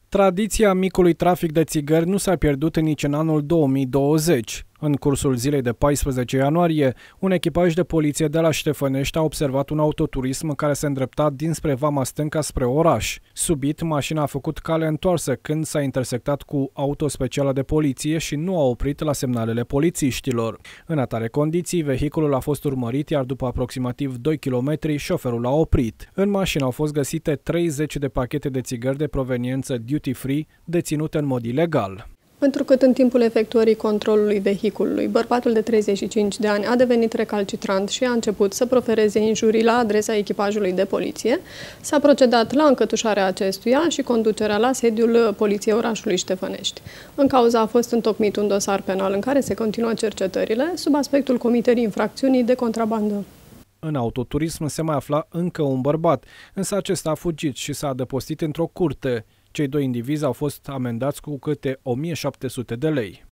Tradiția micului trafic de țigări nu s-a pierdut nici în anul 2020. În cursul zilei de 14 ianuarie, un echipaj de poliție de la Ștefănești a observat un autoturism care se îndrepta dinspre Vama Stânca spre oraș. Subit, mașina a făcut cale întoarsă când s-a intersectat cu auto specială de poliție și nu a oprit la semnalele polițiștilor. În atare condiții, vehiculul a fost urmărit, iar după aproximativ 2 km, șoferul a oprit. În mașină au fost găsite 30 de pachete de țigări de proveniență duty-free, deținute în mod ilegal. Întrucât în timpul efectuării controlului vehiculului, bărbatul de 35 de ani a devenit recalcitrant și a început să profereze injurii la adresa echipajului de poliție, s-a procedat la încătușarea acestuia și conducerea la sediul Poliției orașului Ștefănești. În cauza a fost întocmit un dosar penal în care se continuă cercetările sub aspectul comiterii infracțiunii de contrabandă. În autoturism se mai afla încă un bărbat, însă acesta a fugit și s-a adăpostit într-o curte. Cei doi indivizi au fost amendați cu câte 1700 de lei.